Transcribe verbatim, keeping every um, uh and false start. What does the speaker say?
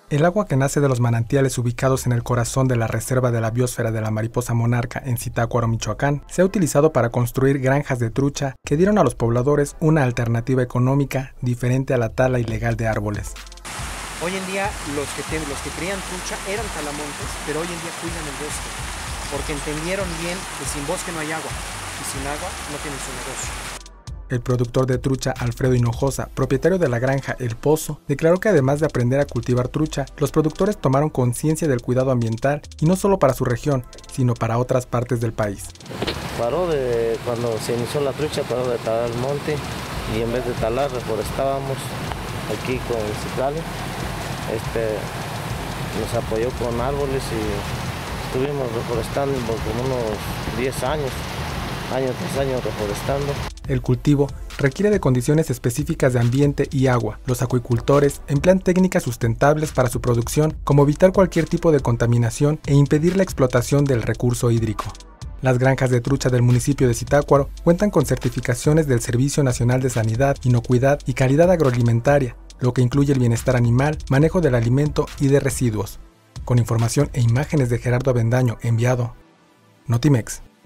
El agua que nace de los manantiales ubicados en el corazón de la Reserva de la Biosfera de la Mariposa Monarca en Zitácuaro, Michoacán, se ha utilizado para construir granjas de trucha que dieron a los pobladores una alternativa económica diferente a la tala ilegal de árboles. Hoy en día los que, te, los que crían trucha eran talamontes, pero hoy en día cuidan el bosque, porque entendieron bien que sin bosque no hay agua, y sin agua no tienen su negocio. El productor de trucha Alfredo Hinojosa, propietario de la granja El Pozo, declaró que además de aprender a cultivar trucha, los productores tomaron conciencia del cuidado ambiental y no solo para su región, sino para otras partes del país. Paró de cuando se inició la trucha, paró de talar el monte y en vez de talar reforestábamos aquí con Ciclale. Este, nos apoyó con árboles y estuvimos reforestando por como unos diez años, año tras año reforestando. El cultivo requiere de condiciones específicas de ambiente y agua. Los acuicultores emplean técnicas sustentables para su producción, como evitar cualquier tipo de contaminación e impedir la explotación del recurso hídrico. Las granjas de trucha del municipio de Zitácuaro cuentan con certificaciones del Servicio Nacional de Sanidad, Inocuidad y Calidad Agroalimentaria, lo que incluye el bienestar animal, manejo del alimento y de residuos. Con información e imágenes de Gerardo Avendaño enviado, Notimex.